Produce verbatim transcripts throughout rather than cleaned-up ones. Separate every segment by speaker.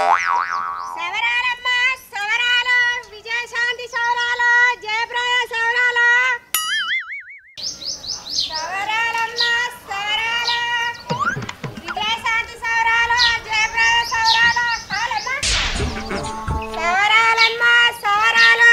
Speaker 1: సవరాలమ్మ సవరాలు విజయశాంతి సవరాలు జయప్రద సవరాలు సవరాలమ్మ సవరాలు విజయశాంతి సవరాలు జయప్రద సవరాలు సవరాలమ్మ సవరాలు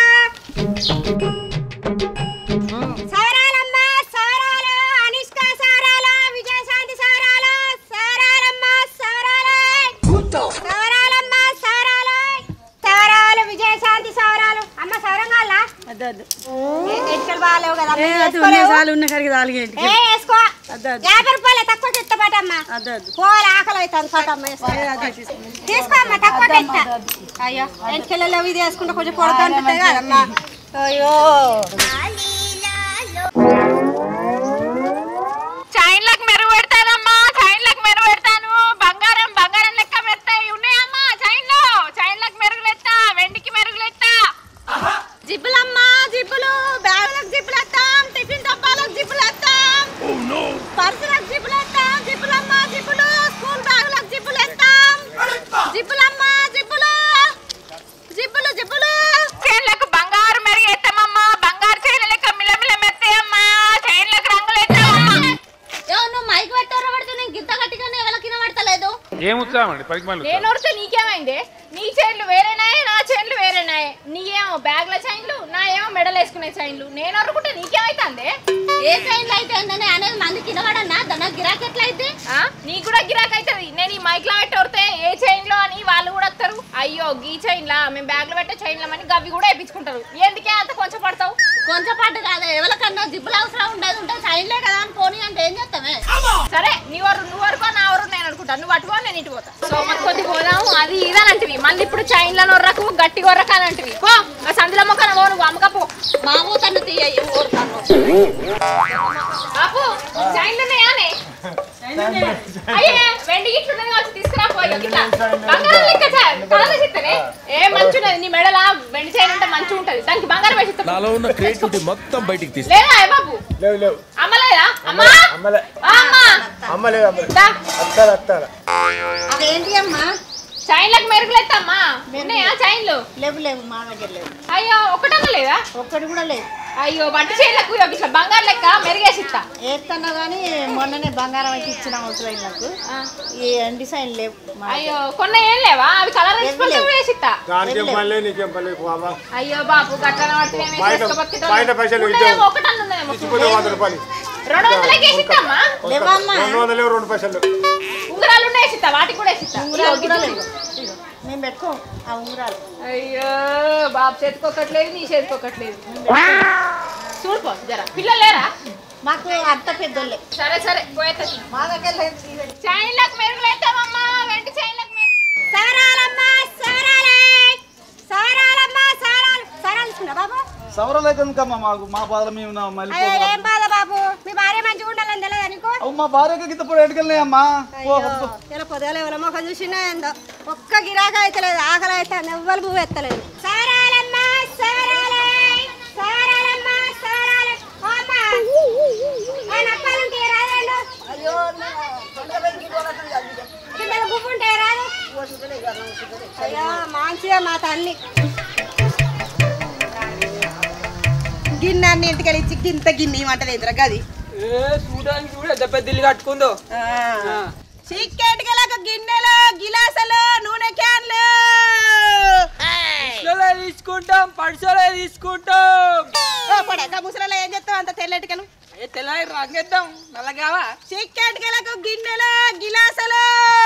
Speaker 1: సవరాలమ్మ సవరాలు అనుష్క సవరాలు విజయశాంతి సవరాలు సవరాలమ్మ సవరాలు సవరాలమ్మ సవరాలు సవరాలు విజయశాంతి సవరాలు అమ్మ సవరంగాలా అద్దద్దు ఎక్కలు బాలేవు కదా
Speaker 2: సాలు ఉన్న కడిగి తాలిగేంటి
Speaker 1: ఏ వేసుకో యాభై రూపాయలు తక్కువ చెత్తపాటమ్మా పోవాలి ఆకలి అవుతుంది పాటమ్మ తీసుకో అమ్మ తక్కువ చెత్త అయ్యో ఎంటకెళ్ళలో ఇది వేసుకుంటే కొంచెం పొడతా ఉంటుంది కదమ్మా అయ్యో
Speaker 3: చైన్లకు మెరుగు పెడతానమ్మా చైన్లకు మెరుగు పెడతాను బంగారం బంగారం లెక్క మెత్తాయి ఉన్నాయమ్మా చైన్లో చైన్లకు మెరుగులు ఎత్తా వెండికి మెరుగులు ఎత్తా
Speaker 1: జిబ్బులమ్మా జిబ్బులు బ్యాగులకు జిబ్బులు ఎత్తాం టిఫిన్ డబ్బాలకు జిబ్బులు ఎత్తాం పర్సులకు జిబ్బులు ఎత్తాం జిబ్బులమ్మా జిబ్బులు స్కూల్ బ్యాగులకు జిబ్బులు ఎత్తాం జిబ్బులమ్మా జిబ్బులు జిబ్బులు జిబ్బులు
Speaker 3: చైన్లకు బంగారు మెరుగు ఎత్తామమ్మా బంగారు చైన్ల లెక్క మిలమిల మెత్తాయమ్మా చైన్లకు రంగులు ఎత్తామమ్మా
Speaker 1: నువ్వు మైక్ పెట్టారో పడితే నేను గిత్త గట్టిగానే ఎవరికి వినబడతలేదు
Speaker 4: ఏముచ్చామండి పరికి
Speaker 3: నేను వస్తే నీకేమైంది నీ చైన్లు వేరేనాయే నా చైన్లు వేరేనాయే నీయేమో బ్యాగ్ల చైన్లు నా ఏమో మెడలు వేసుకునే చైన్లు నేను అరుకుంటే నీకేమైతుంది
Speaker 1: ఏ చైన్లు అయితే అనేది మందికి వినబడన్నా దాని గిరాకీ ఎట్లా అయితే
Speaker 3: నీకు కూడా గిరాకీ అవుతుంది నేను ఈ మైక్ లో పెట్టి వస్తే ఏ చైన్ లో అని వాళ్ళు కూడా వస్తారు అయ్యో గీ చైన్ లా మేము బ్యాగ్ లో పెట్టే చైన్ల అని గవ్వి కూడా వేయించుకుంటారు ఎందుకే అంత కొంచెం పడతావు
Speaker 1: కొంచెం పాటు కాదు ఎవరికన్నా జిబ్బులు అవసరం ఉండదు ఉంటే చైన్లే కదా అని పోనీ అంటే ఏం చేస్తామే
Speaker 3: సరే నీ వరకు నువ్వు వరకు నా వరకు నేను అనుకుంటా నువ్వు అటువో నేను ఇటు పోతా సో మాకు కొద్ది పోదాము అది ఇదనంటివి మళ్ళీ ఇప్పుడు చైన్ల నొర్రకు గట్టి గొర్రకు అని అంటివి పో ఆ సందుల మొక్కన పో నువ్వు అమ్మకపో
Speaker 1: మా ఊతను తీయ
Speaker 3: బాపు చైన్లు ఉన్నాయానే అయ్యే వెండి గిట్లున్నది వచ్చి తీసుకురాపోయి బంగారం లెక్క కలర్ చెప్తానే ఏ మంచి ఉన్నది నీ మెడల వెండి చైన్ అంటే మంచిగా ఉంటది దానికి బంగారం వేసి
Speaker 5: నాలో ఉన్న క్రియేటివిటీ మొత్తం బయటికి తీస్తా
Speaker 3: లేదా బాబు
Speaker 4: లేవు లేవు
Speaker 3: అమ్మలేదా అమ్మా
Speaker 4: అమ్మలే
Speaker 3: అమ్మా
Speaker 4: అమ్మలేదు అత్తాల అత్తాల
Speaker 1: అదేంటి అమ్మా
Speaker 3: చైన్లకు మెరుగులేత్తమ్మా ఉన్నాయా చైన్లు
Speaker 1: లేవు లేవు మా దగ్గర లేవు
Speaker 3: అయ్యో ఒకటమ్మ లేదా
Speaker 1: ఒక్కటి కూడా లేదు
Speaker 3: అయ్యో బట్ట చైన్లకు ఇట్లా బంగారు లెక్క మెరుగేసిస్తా
Speaker 1: ఏస్తున్నా కానీ మొన్ననే బంగారం అయితే ఇచ్చిన అవసరం నాకు ఈ డిజైన్ లేవు
Speaker 3: అయ్యో కొన్న ఏం లేవా అవి కలర్ వేసిస్తా అయ్యో బాబు గట్ల రెండు వందలకి వేసిస్తామ్మా
Speaker 4: రెండు పైసలు
Speaker 3: ఉంగరాలు ఉన్నాయి వేసిస్తా వాటికి కూడా వేసిస్తా
Speaker 1: మేము పెట్టుకోం ఆ ఉంగరాలు
Speaker 3: అయ్యో బాబు చేతికొక్కట్లేదు నీ చేతికొక్కట్లేదు చూడుకో జరా పిల్లలు లేరా
Speaker 1: మాకు అంత పెద్దోళ్ళే
Speaker 3: సరే సరే పోయేది
Speaker 1: మా దగ్గర లేదు
Speaker 3: చైన్లకు మెరుగులు వేస్తామమ్మా వెంట చైన్లకు మెరుగు
Speaker 1: సవరాలమ్మా సవరాలే సవరాలమ్మా సవరాలు సవరాలు తీసుకున్నా బాబు
Speaker 2: సవరాలు అయితే ఎందుకమ్మా మాకు మా బాధ మేము మళ్ళీ
Speaker 1: ఏం బాధ బాబు మీ భార్య మంచిగా ఉండాలని తెలియదు అనుకో
Speaker 2: మా భార్యకి గిత్త ఇప్పుడు ఎటుకెళ్ళినాయమ్మా
Speaker 1: ఇలా పొద్దుగా ఎవరో మొక్క చూసినా ఏందో ఒక్క గిరాక అయితే లేదు ఆకలి అయితే ఎవ్వరు పువ్వు ఎత్తలేదు సవరాలమ్మా సవరాలే సవరాలమ్మా సవరాలే అయ్యో కింద గుప్పు ఉంటే రాదు అయ్యో మంచిగా మా తల్లి గిన్నె అన్ని ఇంటికి వెళ్ళి ఇచ్చి ఇంత గిన్నె ఇవ్వమంటది ఎదురు గది
Speaker 6: చూడడానికి కూడా ఎంత పెద్ద ఇల్లు కట్టుకుందో
Speaker 1: చిక్కెట్లకు గిన్నెలు గిలాసులు నూనె క్యాన్లు
Speaker 6: తీసుకుంటాం పడిసలే తీసుకుంటాం
Speaker 1: పడక ముసలలో ఏం చెప్తావు అంత తెల్లటికను
Speaker 6: తెల్లారి రంగేద్దాం నల్లగావా
Speaker 1: చిక్కెట్లకు గిన్నెలు గిలాసులు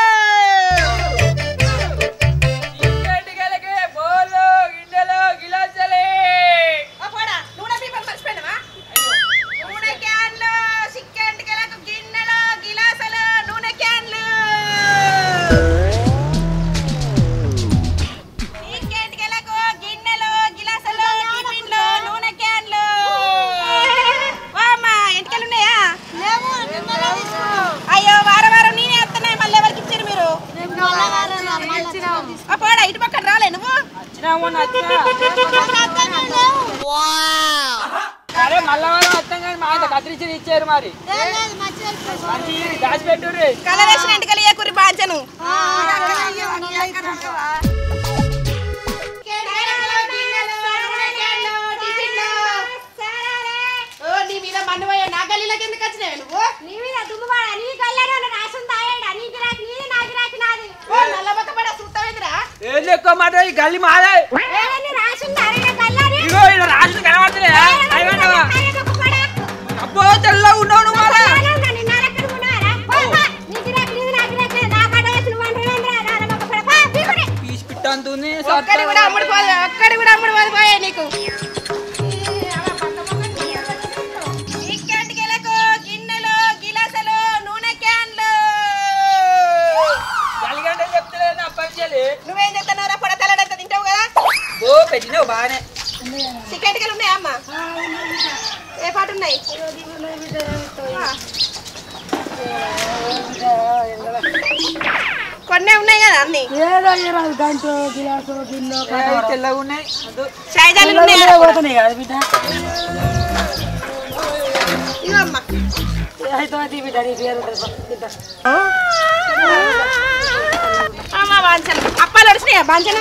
Speaker 6: బోలు గిన్నెలు గిలాసలే
Speaker 1: నూనె పీపర్ మర్చిపోయినావా నూనె క్యాన్లు చిక్కెట్లకు గిన్నెలు గిలాసులు నూనె క్యాన్లు చిక్కెట్లకు గిన్నెలు గిలాసులు టిఫిన్లు నూనె క్యాన్లు వామ్మా ఎంటికలు ఉన్నాయా అయ్యో వారం వారం నేనే వస్తున్నాయి మళ్ళీ ఎవరికి ఇచ్చారు మీరు పోడా ఇటు పక్కన రాలే నువ్వు
Speaker 6: అరే మళ్ళా వారం వస్తాం కానీ మా కత్తిరించి ఇచ్చారు మరి దాచిపెట్టు
Speaker 1: కలర్ వేసిన ఎంటికలు ఏ కురి బాంచను
Speaker 3: నీ మీద మన్నుపోయా నా గల్లీలోకి ఎందుకు వచ్చినావు నువ్వు?
Speaker 1: నీ మీద దుమ్ము నీ గల్లలో రాసింది తాగాడా నీకు రాకి నీది నాకు రాకి నాది
Speaker 3: నల్లబక్క పడ సుత్తమేదిరా
Speaker 6: ఏం ఎక్కువ మాట ఈ గల్లి మాదే
Speaker 1: రాసింది అరే గల్లని
Speaker 6: ఇగో ఇలా రాసిన కనబడుతుంది అబ్బో తెల్లగా ఉన్నావు నువ్వు మాలా పీసి పిట్టంతుంది
Speaker 3: ఒక్కడి కూడా అమ్ముడు పోదు ఒక్కడి కూడా అమ్ముడు పోదు పోయే నీకు గిన్నెలు గిలాసలు నూనె క్యాన్లు
Speaker 6: గల్లిగంటే చెప్తలేదు అప్పచ్చాలి
Speaker 3: నువ్వేం చెప్తున్నారా పొడ తెల్లడంత తింటావు కదా
Speaker 6: ఓ పెట్టినావు బాగానే
Speaker 3: చికెన్ టికెలు ఉన్నాయా అమ్మ ఏ పాటు ఉన్నాయి కొన్నే ఉన్నాయి కదా అన్ని
Speaker 6: తెల్లగా ఉన్నాయి
Speaker 3: చాయ్దాలు ఉన్నాయా ఇగో అమ్మ అమ్మ బాంచలు అప్పాలు వచ్చినాయా బాంచలు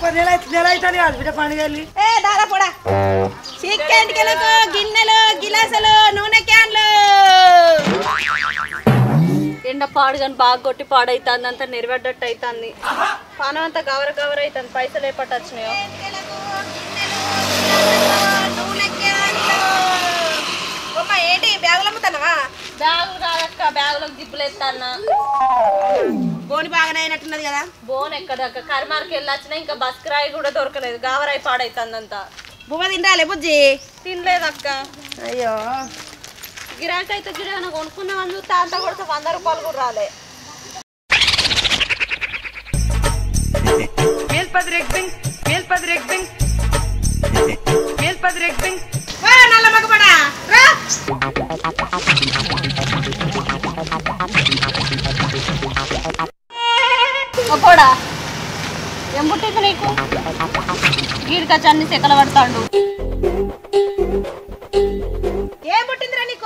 Speaker 3: ఏ దాదా పొడా చికెన్ టికెలకు గిన్నెలు గిలాసులు నూనె క్యాన్లు
Speaker 1: ఎండ పాడు కానీ బాగా కొట్టి పాడైతుంది అంతా నెరవేడ్డట్టు అవుతుంది పానం అంతా గవర గవర అవుతుంది పైసలు ఏ పట్టు వచ్చినాయో
Speaker 3: ఏంటి బ్యాగులు అమ్ముతానవా
Speaker 1: బ్యాగులు కాదక్క బ్యాగులకు జిప్పులు ఎత్తాన్న
Speaker 3: బోని బాగానే అయినట్టున్నది కదా
Speaker 1: బోన్ ఎక్కడక్క కరిమార్కి వెళ్ళొచ్చినా ఇంకా బస్ కిరాయి కూడా దొరకలేదు గావరాయి పాడైతుంది అంతా
Speaker 3: బువ్వ తిండాలి బుజ్జి
Speaker 1: తినలేదక్క
Speaker 3: అయ్యో
Speaker 1: గిరాకీ అయితే గిరాకీ కొనుక్కున్నామని చూస్తే అంతా కొడితే వంద రూపాయలు కూడా రాలే
Speaker 3: నల్ల మగపడా
Speaker 1: కూడా ఏం పుట్టింది నీకు గీడికచ్చి అన్ని సెకలు పడతాడు
Speaker 3: ఏం పుట్టిందిరా నీకు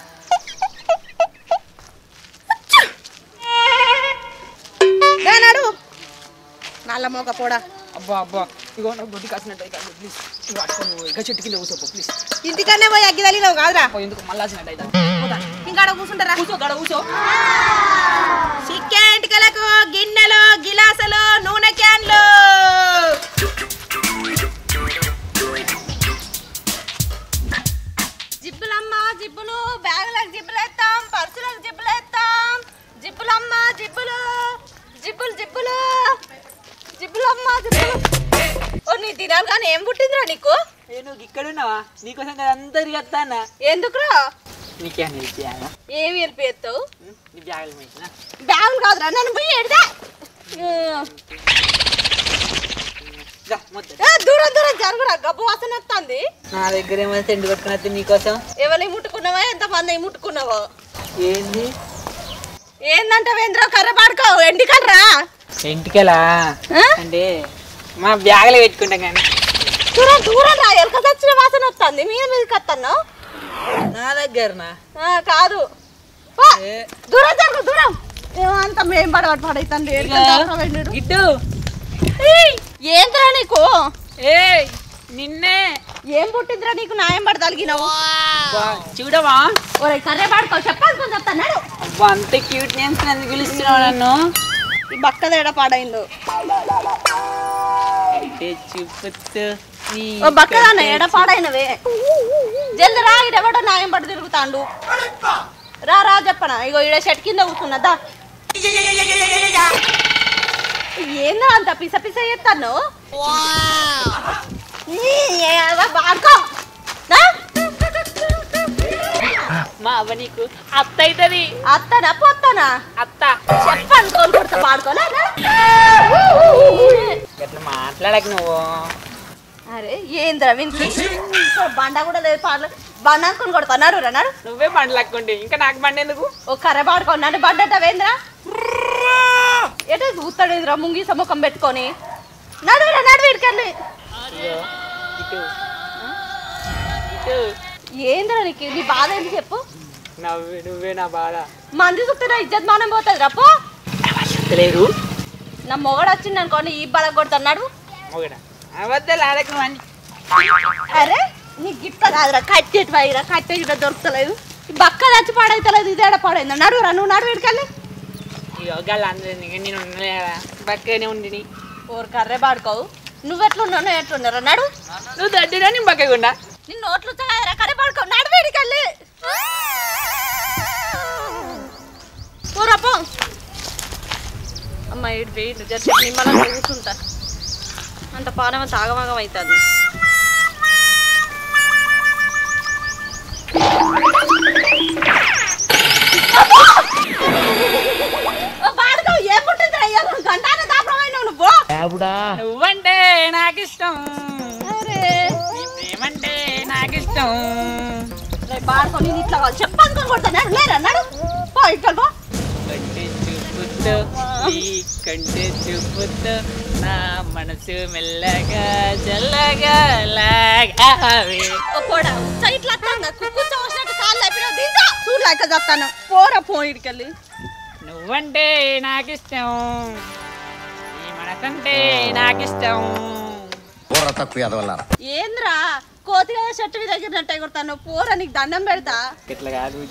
Speaker 3: నాడు నల్ల మోక పోడా
Speaker 6: అబ్బా అబ్బా ఇగో నాకు బొడ్డి కాసినట్టు అయితే ప్లీజ్ ఇగో అట్టుకొని ఇక చెట్టు కింద కూర్చోపో ప్లీజ్
Speaker 3: ఇంటికన్నా పోయి అగ్గి తల్లినావు కాదురా
Speaker 6: ఎందుకు మళ్ళీ వచ్చినట్టు అయితే
Speaker 3: ఇంకా కూర్చుంటారా
Speaker 6: కూర్చో గడ కూర్చో
Speaker 3: చికెన్ టికెలకు గిన్నెలు గిలాసులు నూనె క్యాన్లు
Speaker 1: జిబ్బులమ్మ జిబ్బులు బ్యాగులకు జిబ్బులు వేస్తాం పర్సులకు జిబ్బులు వేస్తాం జిబ్బులమ్మ జిబ్బులు జిబ్బులు జిబ్బులు జిబ్బులమ్మ జిబ్బులు ఓ నీ తినాలి కానీ ఏం పుట్టిందిరా నీకు
Speaker 6: నువ్వు ఇక్కడ ఉన్నావా నీకోసం కదా అంతా తిరిగేస్తానా
Speaker 1: ఎందుకురా
Speaker 6: నీకేం హెల్ప్ చేయాలా
Speaker 1: ఏమి హెల్ప్ చేస్తావు
Speaker 6: నీ బ్యాగులు వేసిన
Speaker 1: బ్యాగులు కాదురా నన్ను పోయి ఎడదా దూరం దూరం జరుగురా గబ్బు వాసన వస్తుంది
Speaker 6: నా దగ్గర ఏమైనా సెండు పట్టుకుని నీకోసం
Speaker 1: ఎవరి ముట్టుకున్నావా ఎంత మంది ముట్టుకున్నావో
Speaker 6: ఏంది
Speaker 1: ఏందంటే వేంద్ర కర్ర పాడుకో ఎండికర్రా
Speaker 6: ఇంటికెలా అంటే మా బ్యాగులో పెట్టుకుంటాం కానీ
Speaker 1: దూరం దూరం రా ఎలక చచ్చిన వాసన వస్తుంది మీద మీదకి వస్తున్నావు
Speaker 6: నా దగ్గరనా
Speaker 1: కాదు దూరం జరుగు దూరం ఏమంతా మేం పడబడి పడైతుంది
Speaker 6: ఇటు
Speaker 1: ఏంద్రా నీకు
Speaker 6: ఏ నిన్నే
Speaker 1: ఏం పుట్టిందిరా నీకు న్యాయం పడదలిగినావు
Speaker 6: చూడవా
Speaker 1: ఒరే కర్రే పాడుకో చెప్పాల్సుకొని చెప్తాను
Speaker 6: అబ్బా అంత క్యూట్ నేమ్స్ ఎందుకు పిలుస్తున్నావు నన్ను
Speaker 1: ఈ బక్క తేడా పాడైందో
Speaker 6: చూపుతూ
Speaker 1: ఓ బక్కదాన్న ఎడ పాడైనవే జల్ది రా ఇడెవడో న్యాయం పడి తిరుగుతాండు రా రా చెప్పనా ఇగో ఈడ చెట్టు కింద కూర్చున్నదా ఏందో అంత పిస పిస చేస్తాను బాడుకో
Speaker 6: మా అవ్వ నీకు అత్త అవుతుంది
Speaker 1: అత్తనా పొత్తనా
Speaker 6: అత్త
Speaker 1: చెప్పాను కోలు కొడతా పాడుకోలే
Speaker 6: ఎట్లా మాట్లాడక నువ్వు
Speaker 1: అరే ఏంద్రా వినికి బండ కూడా లేదు పాడలే బండ అనుకుని కొడుతున్నాడు రన్నాడు
Speaker 6: నువ్వే బండి లక్కుంటే ఇంకా నాకు బండి ఎందుకు
Speaker 1: ఓ కర్ర పాడుకున్నాడు బండట వేంద్రా ఎట చూస్తాడు ఎదురా ముంగీస ముఖం పెట్టుకొని నడువురా నడు వీడికెళ్ళి ఏంద్రా నీకు నీ బాధ ఏంటి చెప్పు
Speaker 6: నవ్వే నువ్వే నా బాధ
Speaker 1: మంది చూస్తే నా ఇజ్జత్ మానం పోతుంది రప్పు
Speaker 6: లేరు
Speaker 1: నా మొగడు వచ్చింది అనుకోండి ఈ బల కొడుతున్నాడు
Speaker 6: అవద్దలు ఆడకు అని
Speaker 1: అరే నీ గిట్ట కాదురా కట్టేటి వైరా కట్టే గిట్ట దొరుకుతలేదు బక్క చచ్చి పాడైతలేదు ఇదేడ పాడైందా నడువురా నువ్వు నడువు ఎడుకెళ్ళి
Speaker 6: యోగాలు అందరినీ నేను ఉండలేదా బక్కనే ఉండి
Speaker 1: ఓరు కర్రే పాడుకోవు నువ్వెట్లున్నావు ఎట్లున్నారా నడు
Speaker 6: నువ్వు దడ్డిరా నేను బక్కకుండా
Speaker 1: నిన్ను నోట్లు కదరా కర్రే పాడుకోవు నడువు ఎడుకెళ్ళి పోరాపో అమ్మ ఇటు వెయిట్ జస్ట్ నిమ్మలం కూర్చుంటా అంత పానం అంత ఆగమాగం అవుతుంది
Speaker 6: నువ్వంటే నాకు ఇష్టం ఏమంటే నాకు ఇష్టం
Speaker 1: బాడుకొని ఇట్లా చెప్పనుకొని కొడతాను లేరా నడు పో ఇక్కడ పో
Speaker 6: కంటే చూపుతో ఈ కంటే చూపుతో నా మనసు మెల్లగా చల్లగా లాగావే
Speaker 1: ఓ పోడా ఇట్లా కుక్కు చూసినట్టు కాళ్ళు అయిపోయినా దీంతో చూడలేక చెప్తాను పోరా పో ఇడికెళ్ళి
Speaker 6: నువ్వంటే నాకు ఇష్టం ఈ మనకంటే నాకు ఇష్టం
Speaker 1: ఏంద్రా కోతి కదా షర్ట్ మీద దగ్గర కొడతాను పోరా నీకు దండం పెడతా
Speaker 6: ఇట్లా కాదు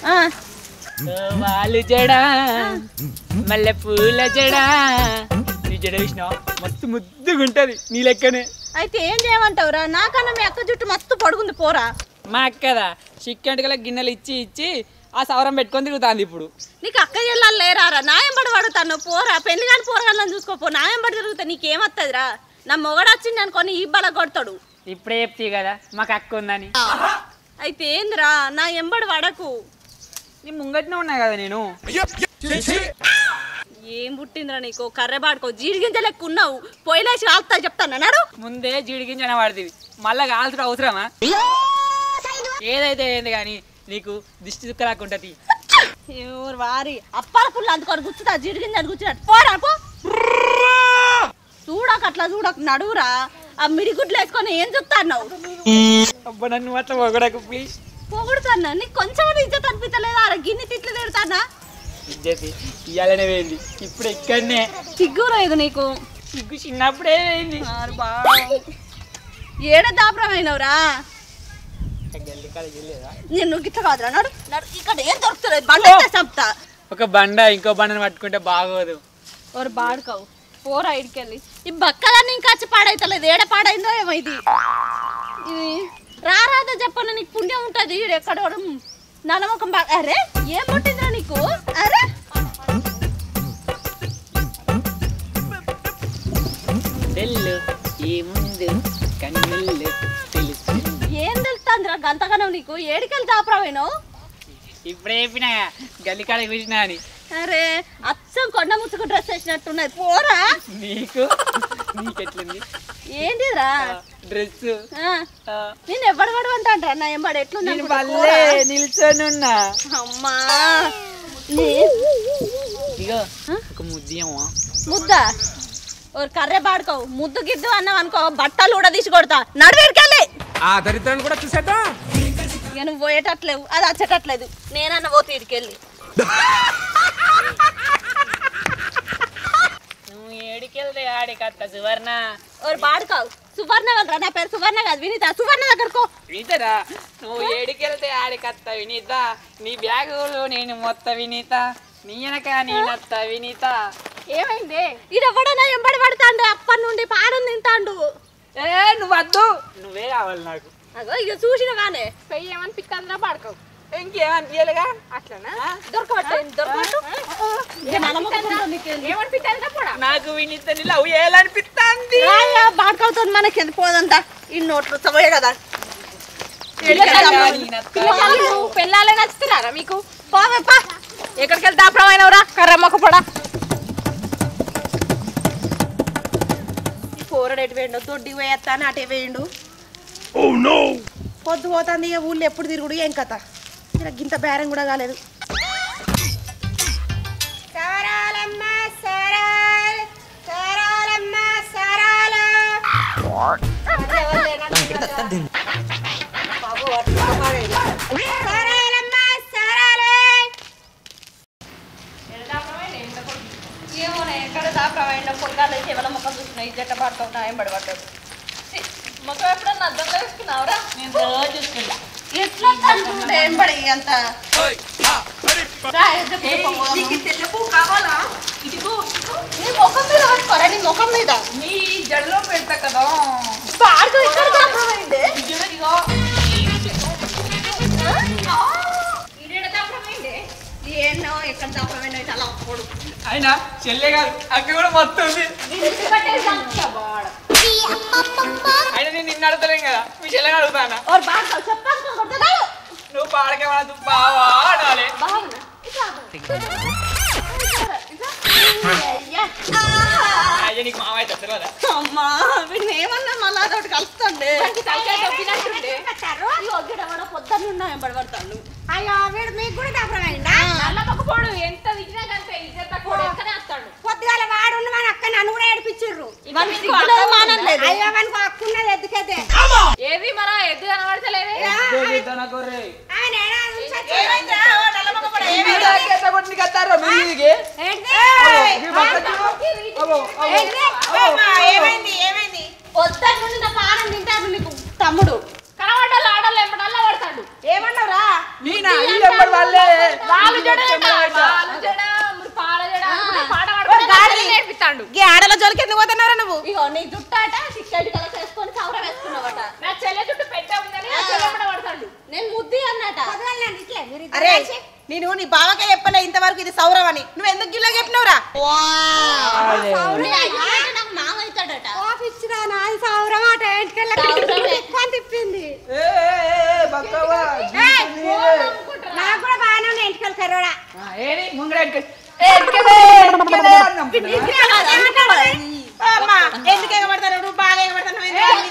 Speaker 6: వాళ్ళు జడా మల్లె పూల జడా నీ జడ చూసినావు మస్తు ముద్దుగా ఉంటది నీ లెక్కనే
Speaker 1: అయితే ఏం చేయమంటావురా నాకన్నా మీ అక్క జుట్టు మస్తు పొడుగుంది పోరా
Speaker 6: మా అక్కదా చిక్కంటికల గిన్నెలు ఇచ్చి ఇచ్చి ఆ సవరం పెట్టుకొని తిరుగుతాంది ఇప్పుడు
Speaker 1: నీకు అక్క జిల్లాలు లేరారా నాయం పడి పడుతాను పోరా పెళ్లి కానీ పోరగాళ్ళని చూసుకోపో నాయం పడి తిరుగుతా నీకేమత్తదిరా నా మొగడు వచ్చింది అనుకొని ఈ బల కొడతాడు
Speaker 6: ఇప్పుడే చెప్తీ కదా మాకు అక్క ఉందని
Speaker 1: అయితే ఏందిరా నా ఎంబడి పడకు
Speaker 6: నీ ముంగట్నే ఉన్నా కదా నేను
Speaker 1: ఏం పుట్టిందిరా నీకు కర్రె పాడుకో జీడిగింజ లెక్క ఉన్నావు పొయ్యిలేసి కాలుతా చెప్తాను నాడు
Speaker 6: ముందే జీడిగింజన వాడుతుంది మళ్ళా కాల్చుడు అవసరమా ఏదైతే ఏంది కానీ నీకు దిష్టి దుక్కలాకుంటది
Speaker 1: ఎవరు వారి అప్పాల పుల్ల అందుకొని కూర్చుంటా జీడిగింజని కూర్చున్నట్టు పోరా పో చూడక అట్లా చూడక నడువురా ఆ మిడిగుడ్లు వేసుకొని ఏం చెప్తాను
Speaker 6: అబ్బా నన్ను అట్లా పొగడకు ప్లీజ్
Speaker 1: పొగుడుతానా నీకు కొంచెం ఇజ్జత్ అనిపించలేదా అర గిన్నె తిట్లు తిడతానా
Speaker 6: ఇజ్జతి ఇయ్యాలనే వేయింది ఇప్పుడు ఇక్కడనే
Speaker 1: సిగ్గు లేదు నీకు
Speaker 6: సిగ్గు చిన్నప్పుడే వేయింది
Speaker 1: ఏడ దాపరమైనవురా నేను గిట్ల కాదురా నడు నడు ఇక్కడ ఏం దొరుకుతుంది బండ చంపుతా
Speaker 6: ఒక బండ ఇంకో బండను పట్టుకుంటే బాగోదు
Speaker 1: ఎవరు బాడుకోవు పోరా ఇడికెళ్ళి ఈ బక్కదాన్ని ఇంకా వచ్చి పాడైతలేదు ఏడ పాడైందో ఏమో ఇది ఇది రారాదో చెప్పను నీకు పుణ్యం ఉంటుంది ఎక్కడ నలముఖం బాగా అరే ఏం పుట్టిందిరా నీకు అరే
Speaker 6: తెల్లు ఈ ముందు కన్నులు తెలుసు
Speaker 1: ఏం తెలుస్తుందిరా గంతగానం నీకు ఏడికెళ్ళి దాపరావేను
Speaker 6: ఇప్పుడే చెప్పినా గల్లికాడ కూర్చున్నా అని
Speaker 1: అరే అచ్చం కొండ ముచ్చుకు డ్రెస్ వేసినట్టున్నది పోరా
Speaker 6: నీకు నీకెట్లుంది
Speaker 1: ఏంటిరా
Speaker 6: డ్రెస్
Speaker 1: నేను ఎవడు పడు అంటా నా ఎంబడి ఎట్లున్నా
Speaker 6: నిల్చొనున్నా
Speaker 1: అమ్మా
Speaker 6: ఇగో ఒక ముద్దేమో
Speaker 1: ముద్ద ఓరు కర్రే పాడుకోవు ముద్దు గిద్దు అన్నావు అనుకో బట్టలు కూడా తీసి కొడతా నడువేడికెళ్ళి
Speaker 5: ఆ దరిద్రాన్ని కూడా చూసేద్దాం
Speaker 1: ఇక నువ్వు పోయేటట్లేవు అది వచ్చేటట్లేదు నేనన్నా పోతే ఇడికెళ్ళి
Speaker 6: నువ్వు ఏడికెళ్తే ఆడికత్త సువర్ణ
Speaker 1: ఓరు పాడుకోవు సువర్ణ వాళ్ళరా నా పేరు సువర్ణ కాదు వినీత సువర్ణ దగ్గరకో
Speaker 6: వినీతరా నువ్వు ఏడికెళ్తే ఆడికత్త వినీత నీ బ్యాగులో నేను మొత్తం వినీత నీ వెనక నేనత్త వినీత
Speaker 1: ఏమైంది ఇడెవ్వడన్నా ఎంబడి పడతాండు అప్పటి నుండి పాడం తింటాండు
Speaker 6: ఏ నువ్వు వద్దు నువ్వే కావాలి నాకు
Speaker 1: అగో ఇక చూసిన కానీ
Speaker 3: పెయ్యి ఏమనిపిస్తుందిరా పడుకో
Speaker 6: ఇంకేమనిపించాలిగా
Speaker 3: అట్లనా
Speaker 1: దొరకబట్టు దొరకబట్టు
Speaker 3: ఏమనిపిస్తుందిరా కూడా
Speaker 6: నాకు వినీతని లవ్ చేయాలనిపిస్తుంది
Speaker 1: బాడుకవుతుంది మనకి ఎందుకు పోదంతా ఈ నోట్లు పోయే కదా
Speaker 3: పెళ్ళాలే నచ్చుతున్నారా మీకు
Speaker 1: పోవే పా
Speaker 3: ఎక్కడికి వెళ్తే దాపరమైనవరా కర్రమ్మక పొడా
Speaker 1: కూరడు ఎటు వేయండు దొడ్డి వేస్తాను అటే వేయండు పొద్దు పోతుంది ఇక ఊళ్ళో ఎప్పుడు తిరుగుడు ఏం కథ ఇలా గింత బేరం కూడా కాలేదు
Speaker 3: ఏమో ఎక్కడ దాపడమైందో పొద్దున్న ఎవరి ముఖం చూసినా ఇజ్జట్ట పడతావు నా ఏం పడబడ్డాడు ముఖం ఎప్పుడన్నా అర్థంలో వేసుకున్నావురా నేను రోజు చూసుకుంటా ఎట్లా అనుకుంటే ఏం పడి అంత తెలుపు కావాలా ఇదిగో నీ ముఖం మీద పట్టుకోరా నీ ముఖం మీద
Speaker 6: నీ జడలో పెడతా కదా
Speaker 3: పాడుతూ ఇక్కడ దాపడమైంది
Speaker 6: ఇదిగో
Speaker 3: ఏనో ఎక్కడ దాపడమైందో చాలా అప్పుడు
Speaker 6: అయినా చెల్లె కాదు అక్క కూడా మొత్తం ఉంది అయినా నేను నిన్ను అడుగుతలేం కదా మీ చెల్లెని అడుగుతానా నువ్వు పాడకేమన్నా నువ్వు బావా అనాలి అయ్యా నీకు మామ అయితే తెలియదా
Speaker 3: అమ్మా వీడిని ఏమన్నా మళ్ళా అదొకటి కలుస్తాండే పొద్దున్న పడబడతాడు అయ్యో వీడు మీకు కూడా దాపడమైందా
Speaker 6: నల్లకపోడు ఎంత దిగినా కంటే ఇజ్జత్ తక్కువ ఎక్కడే వస్తాడు
Speaker 1: పొద్దుగాల వాడు ఉన్న మన అక్క నన్ను కూడా ఏడిపించిర్రు అయ్యో మనకు అక్కున్నది ఎద్దుకైతే
Speaker 3: ఏది మన ఎద్దు కనబడతలేదే పొద్దున్న నుండి నా పానం తింటాడు నీకు తమ్ముడు కనబడ్డాలు ఆడలు ఎంబడల్లా పడతాడు ఏమన్నావురా వాళ్ళు జడ వాళ్ళు జడ మీరు పాల జడ పాట పాడుకుంటే నేర్పిస్తాడు
Speaker 1: ఈ ఆడల జోలికి ఎందుకు పోతున్నారా నువ్వు
Speaker 3: ఇగో నీ జుట్టాట సిక్స్టీ కలర్స్ వేసుకొని సౌర వేసుకున్నావట నా చెల్లె జుట్టు పెద్ద ఉందని నా చెల్లె కూడా పడతాడు నేను ముద్ది అన్నట
Speaker 1: అరే నేను నీ బావకే చెప్పలే ఇంతవరకు ఇది సౌరవ్ అని నువ్వు ఎందుకు గిల్ల చెప్పినవురా
Speaker 3: నాకు మామ అవుతాడట
Speaker 1: తిప్పింది నాకు కూడా బాగానే ఉన్నాయి ఎంటికలు కర్రోడా ఎందుకు ఎగబడతారు నువ్వు బాగా ఎగబడతావు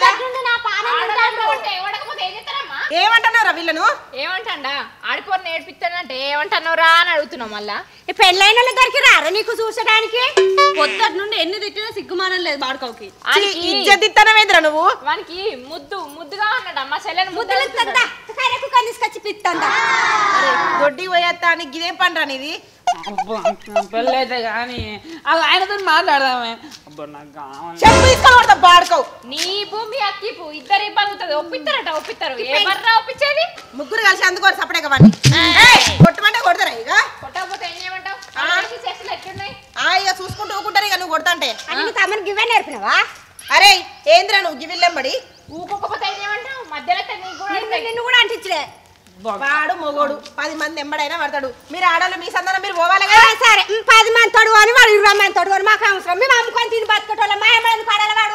Speaker 1: ఏమంటున్నారా వీళ్ళను
Speaker 3: ఏమంటా ఆడిపోరు నేర్పిస్తానంటే ఏమంటున్నావురా అని అడుగుతున్నావు మళ్ళా
Speaker 1: ఈ పెళ్ళైన వాళ్ళు దొరికి రారు నీకు చూసడానికి
Speaker 3: పొద్దుటి నుండి ఎన్ని తిట్టినా సిగ్గుమానం లేదు బాడుకోకి
Speaker 1: ఇద్దరు నువ్వు
Speaker 3: వానికి ముద్దు ముద్దుగా ఉన్నాడు అమ్మ చెల్లెని
Speaker 1: ముద్దలు తీసుకొచ్చి పిత్తందా
Speaker 6: దొడ్డి పోయేస్తా అని గిదేం పండ్రా నీది పెళ్ళైతే కానీ అది ఆయనతో మాట్లాడదామే చెప్పు తీసుకొని పడతా బాడుకో
Speaker 3: నీ భూమి అక్కిపు ఇద్దరు ఇబ్బంది ఒప్పిస్తారట ఒప్పిస్తారు ఎవర్రా ఒప్పించేది
Speaker 1: ముగ్గురు కలిసి అందుకోరు సపడే వాడిని కొట్టమంటే కొడతారా ఇక
Speaker 3: కొట్టకపోతే ఏం చేయమంటావు చెట్లు ఎట్లున్నాయి
Speaker 1: ఇక చూసుకుంటూ ఊకుంటారు ఇక నువ్వు కొడతాంటే తమను గివ్వే నేర్పినవా అరే ఏంద్రా నువ్వు గివిల్లెంబడి
Speaker 3: ఊకోకపోతే ఏం చేయమంటావు మధ్యలో
Speaker 1: నిన్ను కూడా అంటించలే వాడు మొగోడు పది మంది ఎంబడైనా పడతాడు మీరు ఆడాలి మీ సంతానం మీరు పోవాలి కదా సరే పది మంది తోడు అని వాడు ఇరవై మంది తోడు అని మాకు అవసరం మేము అమ్ముకొని తిని బతుకోవాలి మా ఎంబడి పడాలి వాడు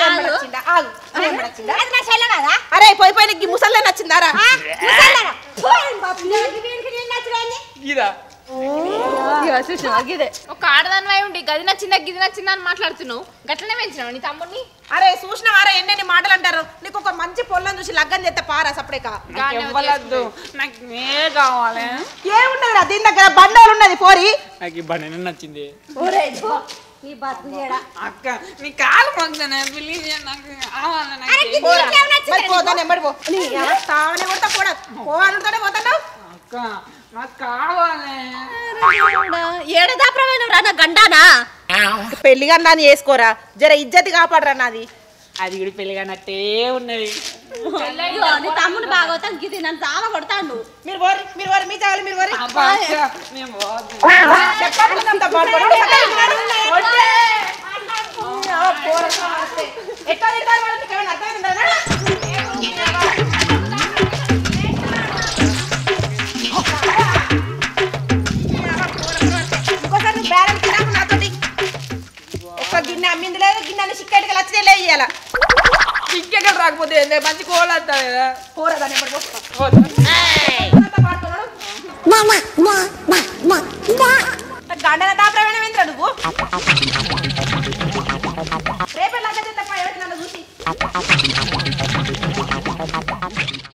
Speaker 1: అరే పోయి పోయి నీకు ముసల్లే నచ్చిందారా
Speaker 3: ఒక ఆడదానివై ఉండి గది నచ్చిందా గిది నచ్చిందా అని మాట్లాడుతున్నావు గట్లనే పెంచినావు నీ తమ్ముడిని
Speaker 1: అరే చూసిన వారా ఎన్ని మాటలు అంటారు నీకు ఒక మంచి పొల్లని చూసి లగ్గం చేస్తే పారా సపడేక
Speaker 6: నాకు నే కావాలి
Speaker 1: ఏముండదురా దీని దగ్గర బండాలు ఉన్నది పోరి
Speaker 6: నాకు ఈ బండి నచ్చింది
Speaker 1: నీ బతుకు
Speaker 6: అక్క నీ కాలు మొక్కుతానే పిల్లి నాకు
Speaker 1: పోతాను ఎంబడి పో తావనే కొడతా కూడా పోవాలంటే పోతాను
Speaker 6: అక్క నాకు కావాలి
Speaker 3: ఏడదాప్రమైన నా గండానా
Speaker 1: పెళ్లి గండాన్ని వేసుకోరా జర ఇజ్జతి కాపాడరా నాది
Speaker 6: అది కూడా పెళ్లి కానట్టే ఉన్నది
Speaker 3: నీ తమ్ముడు బాగోతా గిది నన్ను చావ కొడతాడు
Speaker 1: మీరు వరి మీరు వరి మీ చాలు మీరు వరి ఇంకోసారి బ్యాలెన్స్ తినాకు నాతోటి ఒక్క గిన్నె అమ్మింది లేదు గిన్నె చిక్కటికి లచ్చితే లే ఇయ్యాల
Speaker 6: చిక్కెక్కడ రాకపోతే మంచి కోళ్ళు వస్తా కదా
Speaker 1: కూర దాన్ని
Speaker 6: పోతా.
Speaker 1: మామ